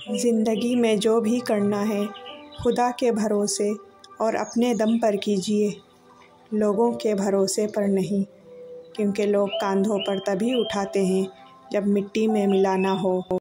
ज़िंदगी में जो भी करना है खुदा के भरोसे और अपने दम पर कीजिए, लोगों के भरोसे पर नहीं, क्योंकि लोग कंधों पर तभी उठाते हैं जब मिट्टी में मिलाना हो।